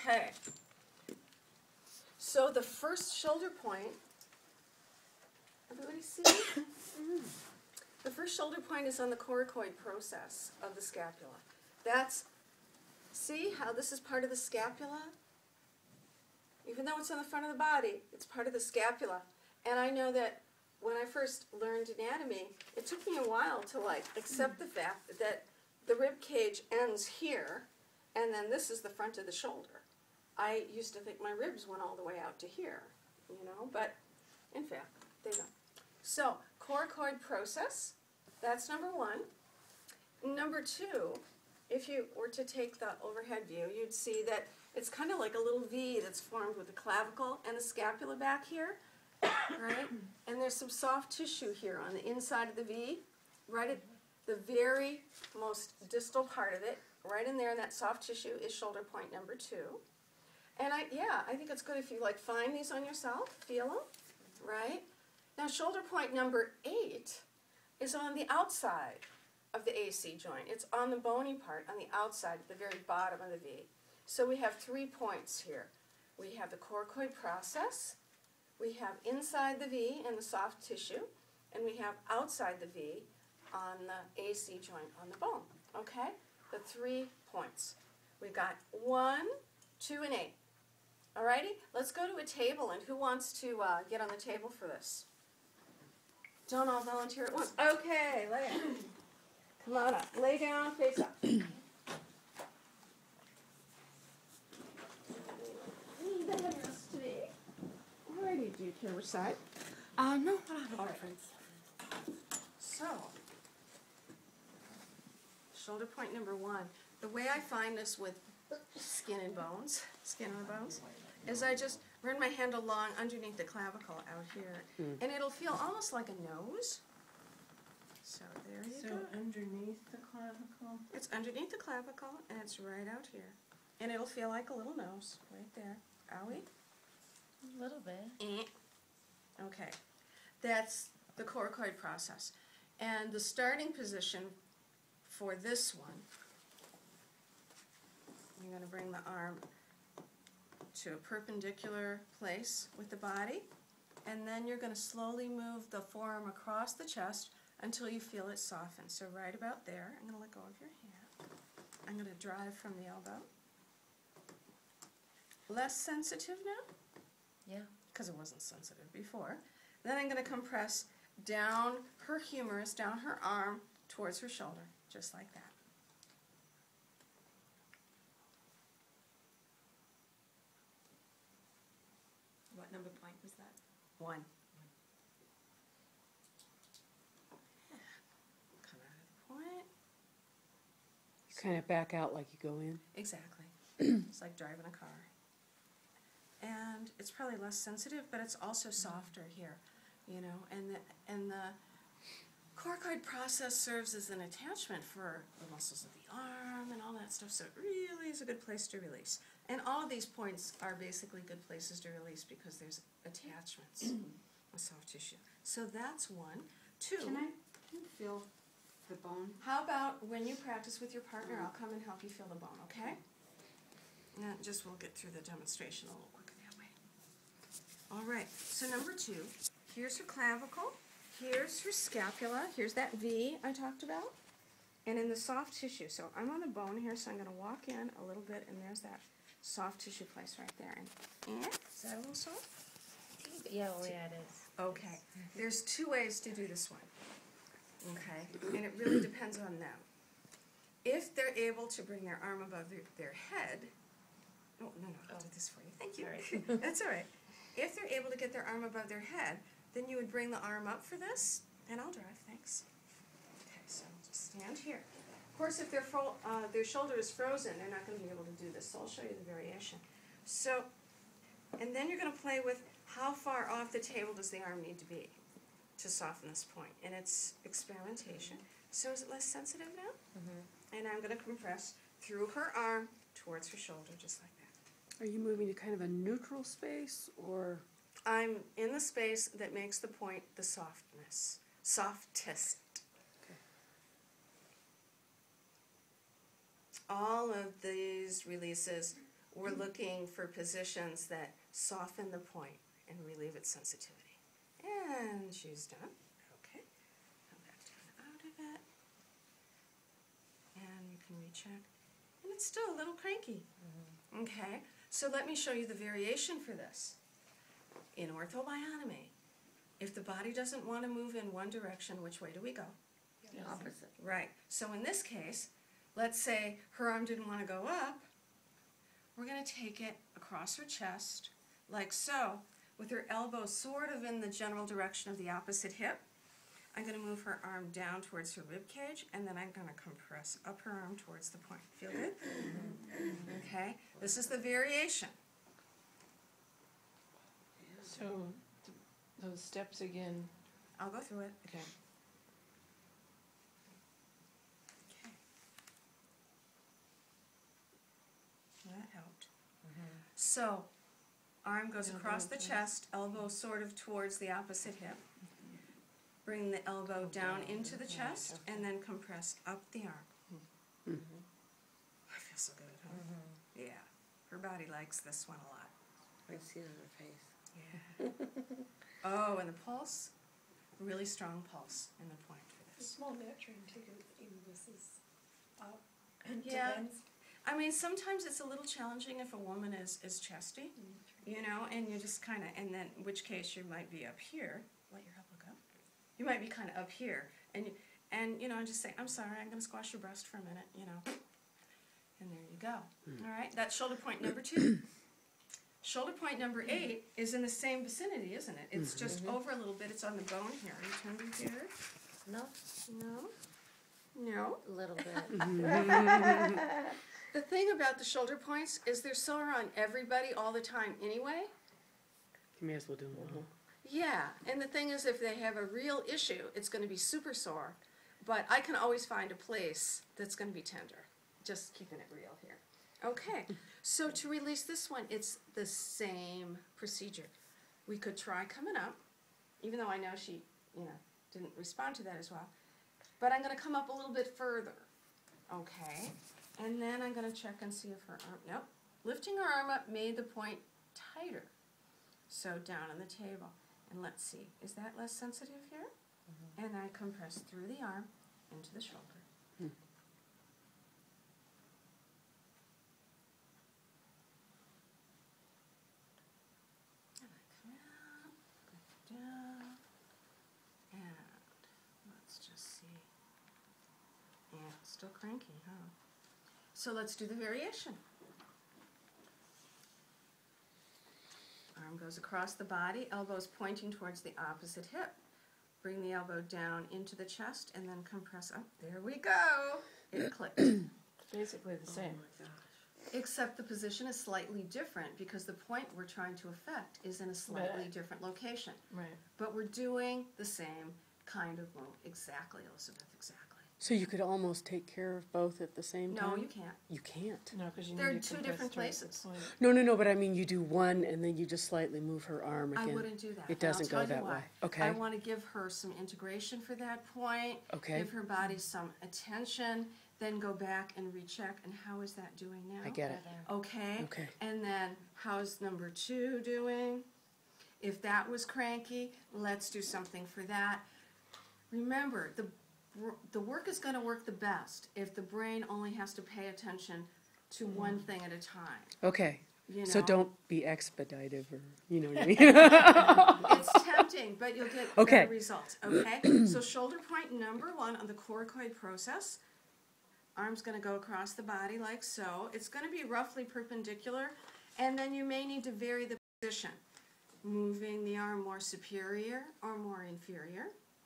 Okay. So the first shoulder point, everybody see? The first shoulder point is on the coracoid process of the scapula. That's, see how this is part of the scapula? Even though it's on the front of the body, it's part of the scapula. And I know that when I first learned anatomy, it took me a while to accept the fact that the rib cage ends here, and then this is the front of the shoulder. I used to think my ribs went all the way out to here, but in fact, they don't. So, coracoid process, that's number one. Number two, if you were to take the overhead view, you'd see that it's kind of like a little V that's formed with the clavicle and the scapula back here, right? And there's some soft tissue here on the inside of the V, right at the very most distal part of it, right in there in that soft tissue is shoulder point number 2. And I think it's good if you find these on yourself, feel them, right? Now shoulder point number 8 is on the outside of the AC joint. It's on the bony part, on the outside, at the very bottom of the V. So we have 3 points here. We have the coracoid process, we have inside the V and the soft tissue, and we have outside the V on the AC joint on the bone, okay? The 3 points. We've got 1, 2, and 8. Alrighty, let's go to a table, and who wants to get on the table for this? Don't all volunteer at once. Okay, lay down. Come on up. Lay down, face up. Alrighty, do you care which side? No, I don't have a preference. So, shoulder point number 1. The way I find this with skin on the bones, is I just run my hand along underneath the clavicle out here, and it'll feel almost like a nose. So there you go. So underneath the clavicle? It's underneath the clavicle, and it's right out here. And it'll feel like a little nose right there. Owie? A little bit. Okay. That's the coracoid process. And the starting position for this one, you're going to bring the arm to a perpendicular place with the body, and then you're going to slowly move the forearm across the chest until you feel it soften. So right about there, I'm going to let go of your hand. I'm going to drive from the elbow. Less sensitive now? Yeah. Because it wasn't sensitive before. Then I'm going to compress down her humerus, down her arm, towards her shoulder, just like that. What number point was that? 1. Come out of the point. You kind of back out like you go in. Exactly. It's like driving a car. And it's probably less sensitive, but it's also softer here, and the coracoid process serves as an attachment for the muscles of the arm and all that stuff, so it really is a good place to release. And all of these points are basically good places to release because there's attachments with soft tissue. So that's 1. 2. Can I feel the bone? How about when you practice with your partner, I'll come and help you feel the bone, okay? And we'll get through the demonstration a little quicker that way. All right, so number 2, here's her clavicle, here's her scapula, here's that V I talked about, and in the soft tissue. So I'm on the bone here, so I'm going to walk in a little bit, and there's that soft tissue place right there. And is that a little soft? Yeah, it is. Okay, there's 2 ways to do this one, okay, and it really depends on them. If they're able to bring their arm above their head, no, I'll do this for you. Thank you. All right. That's all right. If they're able to get their arm above their head, then you would bring the arm up for this, and I'll drive, thanks. Okay, so just stand here. Of course, if their shoulder is frozen, they're not going to be able to do this, so I'll show you the variation. So, and then you're going to play with how far off the table does the arm need to be to soften this point, and it's experimentation. So is it less sensitive now? Mm-hmm. And I'm going to compress through her arm towards her shoulder, just like that. Are you moving to kind of a neutral space, or? I'm in the space that makes the point the softest. Okay. All of these releases we're looking for positions that soften the point and relieve its sensitivity. And she's done. Okay. Come back down out of it. And you can recheck. And it's still a little cranky. Okay. So let me show you the variation for this. In orthobiotomy, if the body doesn't want to move in one direction, which way do we go? The opposite. Right. So in this case, let's say her arm didn't want to go up. We're going to take it across her chest, like so, with her elbow sort of in the general direction of the opposite hip. I'm going to move her arm down towards her rib cage, and then I'm going to compress up her arm towards the point. Feel good? Okay. This is the variation. So, those steps again. I'll go through it. Okay. Okay. That helped. So, arm goes across the chest, elbow sort of towards the opposite hip. Bring the elbow down into the chest, and then compress up the arm. I feel so good, huh? Yeah. Her body likes this one a lot. I can see it on her face. Yeah. Oh, and the pulse, really strong pulse in the point for It's this. more nurturing too, even this is up and Yeah. to I mean, sometimes it's a little challenging if a woman is chesty, you know, and you just kind of, and then in which case you might be up here. Let your elbow go. You might be kind of up here, and you know, just say, I'm sorry, I'm going to squash your breast for a minute, you know. And there you go. All right, that's shoulder point number 2. Shoulder point number 8 is in the same vicinity, isn't it? It's just over a little bit. It's on the bone here. Are you turned here? No, No. No. a little bit. The thing about the shoulder points is they're sore on everybody all the time anyway. You may as well do them all. Yeah, and the thing is, if they have a real issue, it's going to be super sore. But I can always find a place that's going to be tender. Just keeping it real here. Okay, so to release this one, it's the same procedure. We could try coming up, even though I know she, you know, didn't respond to that as well. But I'm going to come up a little bit further. Okay, and then I'm going to check and see if her arm, nope. Lifting her arm up made the point tighter. So down on the table. And let's see, is that less sensitive here? And I compress through the arm into the shoulder. And I come out, back down, and let's just see. Yeah, it's still cranky, huh? So let's do the variation. Arm goes across the body, elbows pointing towards the opposite hip. Bring the elbow down into the chest and then compress up. There we go. It clicked. Basically the same. Except the position is slightly different because the point we're trying to affect is in a slightly different location. Right. But we're doing the same kind of move. Exactly, Elizabeth, exactly. So you could almost take care of both at the same time? No, you can't. You can't. No, because you They're need to two compress different towards the places. point. No, but I mean you do one and then you just slightly move her arm I again. wouldn't do that. It doesn't and I'll go tell you that why. way. Okay. I want to give her some integration for that point. Okay. Give her body some attention, then go back and recheck. And how is that doing now? I get it. Okay. Okay. And then how's number 2 doing? If that was cranky, let's do something for that. Remember, the work is going to work the best if the brain only has to pay attention to one thing at a time. Okay. You know? So don't be expeditive or, you know what I mean? It's tempting, but you'll get Okay. better results, okay? So shoulder point number 1 on the coracoid process. Arm's going to go across the body like so. It's going to be roughly perpendicular, and then you may need to vary the position, moving the arm more superior or more inferior,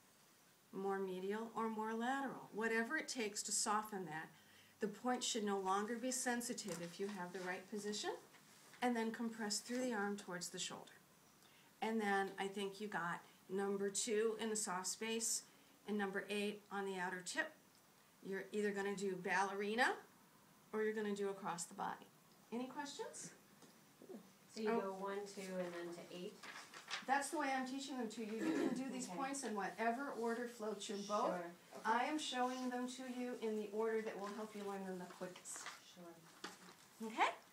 more medial or more lateral. Whatever it takes to soften that. The point should no longer be sensitive if you have the right position, and then compress through the arm towards the shoulder. And then I think you got number 2 in the soft space and number 8 on the outer tip. You're either going to do ballerina or you're going to do across the body. Any questions? So you go 1, 2, and then to 8? That's the way I'm teaching them to you. You can do these points in whatever order floats your boat. Sure. I am showing them to you in the order that will help you learn them the quickest. Sure. Okay?